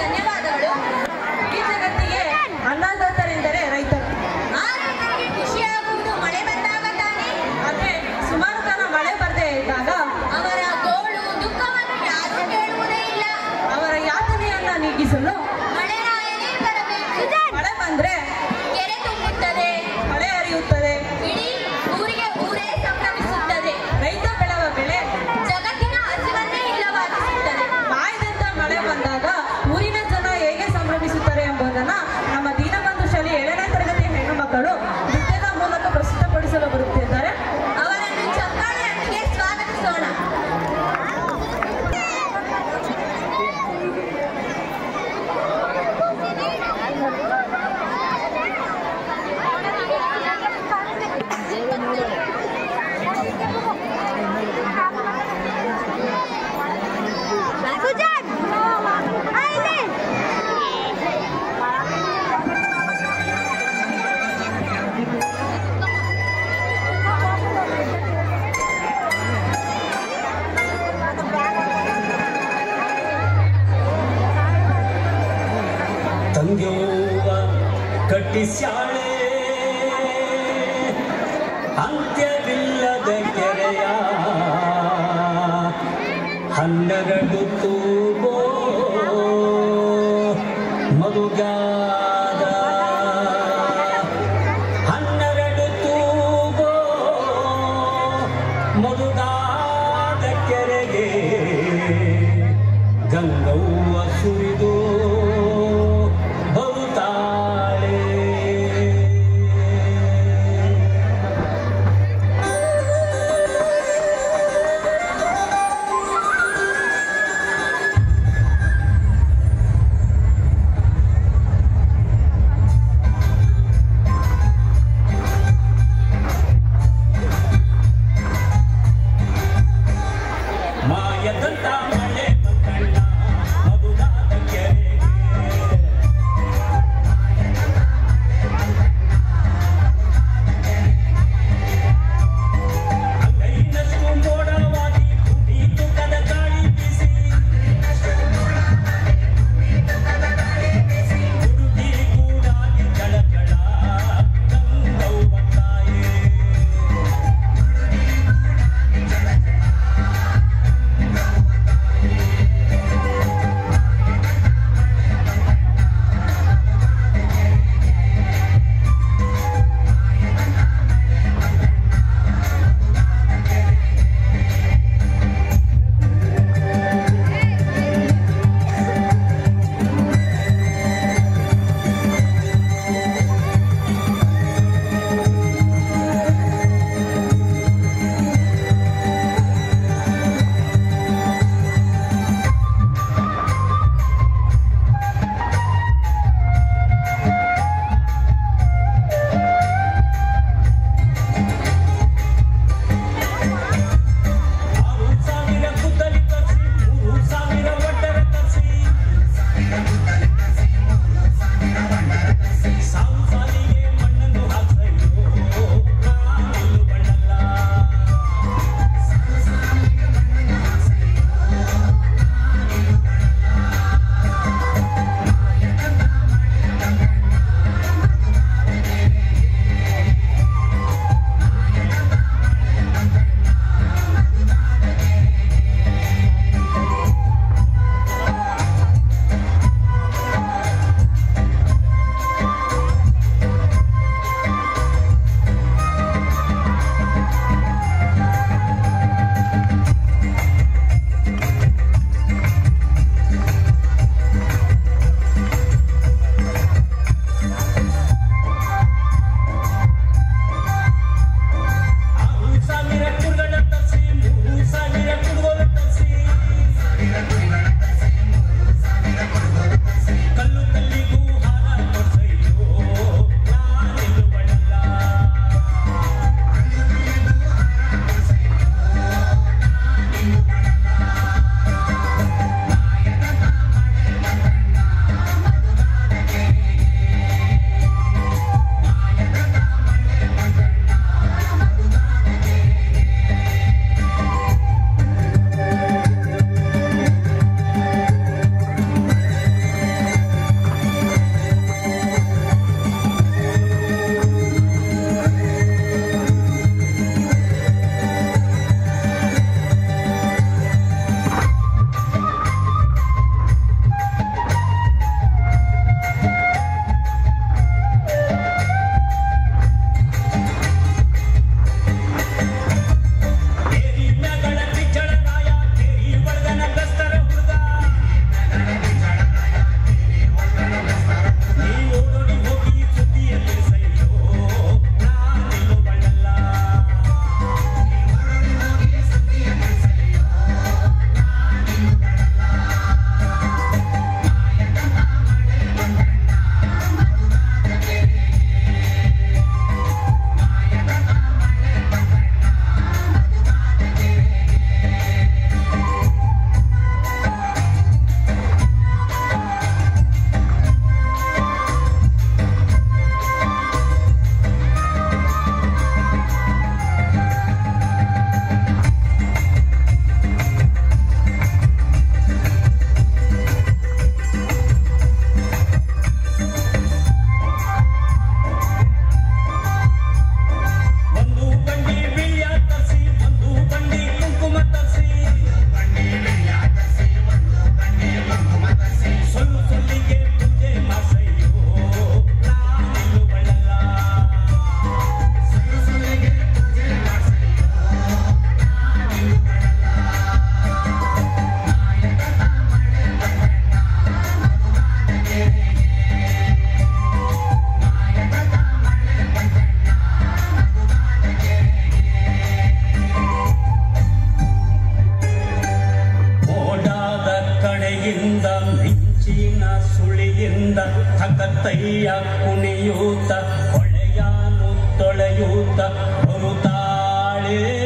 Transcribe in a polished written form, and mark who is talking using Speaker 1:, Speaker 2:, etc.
Speaker 1: ಧನ್ಯವಾದಗಳು.
Speaker 2: ಈ ಜಗತ್ತಿಗೆ ಅನ್ನದಾತರೆಂದರೆ ರೈತರು.
Speaker 1: ಆ ರೈತರಿಗೆ ಖುಷಿಯಾಗುವುದು ಮಳೆ ಬಂದಾಗ ತಾನೇ.
Speaker 2: ಆದರೆ ಸುಮಾರು ಕಾಲ ಮಳೆ ಬರದೇ ಇದ್ದಾಗ
Speaker 1: ಅವರ ಗೋಳು ದುಃಖವನ್ನು ಯಾರೂ ಕೇಳುವುದೇ ಇಲ್ಲ.
Speaker 2: ಅವರ ಯಾತನೆಯನ್ನ ನೀಗಿಸಲು
Speaker 1: ಮಳೆರಾಯನೇ ಬರಬೇಕು.
Speaker 2: ಮಳೆ ಬಂದ್ರೆ
Speaker 1: ಕೆರೆ ತುಂಬುತ್ತದೆ,
Speaker 2: ಮಳೆ ಹರಿಯುತ್ತದೆ,
Speaker 1: ಇಡೀ ಊರಿಗೆ ಊರೇ ಸಂಭ್ರಮಿಸುತ್ತದೆ.
Speaker 2: ರೈತ ಬೆಳೆವ ಬೆಳೆ
Speaker 1: ಜಗತ್ತಿನ ಹಸಿವನ್ನೇ ಇಲ್ಲವಾಗಿಸುತ್ತದೆ.
Speaker 2: ಮಾಯದಿಂದ ಮಳೆ ಬಂದಾಗ ಊರಿನ ಜನ ಹೇಗೆ ಸಂಭ್ರಮಿಸುತ್ತಾರೆ ಎಂಬುದನ್ನು ನಮ್ಮ ದೀನಬಂಧು ಶಾಲೆ 7ನೇ ತರಗತಿ ಹೆಣ್ಣು ಮಕ್ಕಳು ನೃತ್ಯದ ಮೂಲಕ ಪ್ರಸ್ತುತಪಡಿಸಲು ಬರುತ್ತಿದ್ದಾರೆ.
Speaker 1: ಅವರನ್ನು ಚಪ್ಪಾಳೆಯೊಂದಿಗೆ ಸ್ವಾಗತಿಸೋಣ.
Speaker 3: ತಂಗೆಯವ್ವ ಕಟ್ಟಿಸ್ಯಾಳೆ ಅಂತ್ಯವಿಲ್ಲದ ಕೆರೆಯ 12 ತೂಗೋ ಮಧುಗಾದ 12 ತೂಗೋ ಮಧುಗಾದ ಕೆರೆಗೆ ಗಂಗವ್ವ ಸುರಿದು ಚಂದ ಥಕತಯ್ಯ ಕುಣಿಯೂತ ಹೊಳೆಯಾನು ತೊಳೆಯೂತ ಬರುತ್ತಾಳೆ